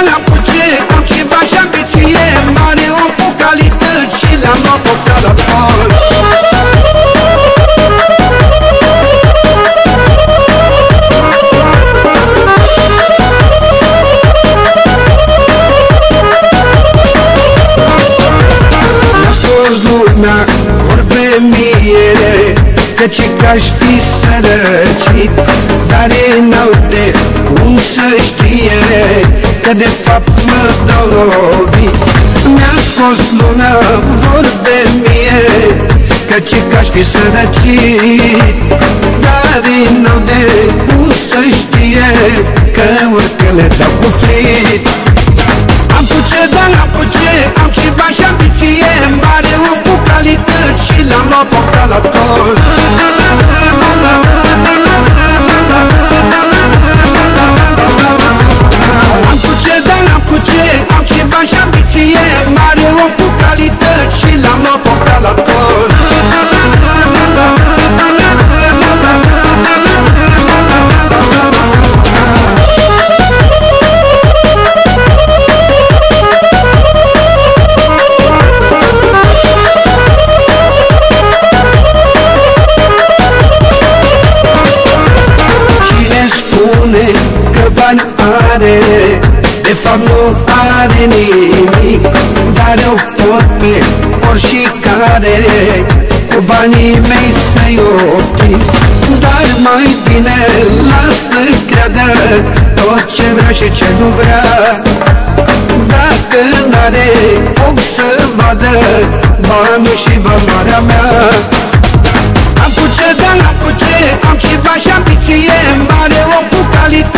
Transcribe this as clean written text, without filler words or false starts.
am cu ce, am și bani și ambiție mare, om cu calități și le-am luat pofta la tot. Lumea vorbe mie căci că-aș fi sărăcit, dar ei n-au de cum să știe că de fapt mă dovit. Mi-a scos lumea vorbe mie căci că-aș fi sărăcit, dar ei n-au de cum să știe că oricând le dau cu flit. Am cu ce, dar am cu ce, am și bani și ambiție mare, om cu calități și le-am luat pofta la tot. Am cu ce, dar am cu ce, am și bani și ambiție mare, om cu calități și le-am luat pofta la tot. Că bani are, de fapt nu are nimic, dar eu pot pe oricare cu banii mei să-i oftic. Dar mai bine lasă creadă tot ce vrea și ce nu vrea, dacă n-are ochi să vadă banii și valoarea mea. Am cu ce, dar am cu ce, am și bani și ambiție mare, om cu calitate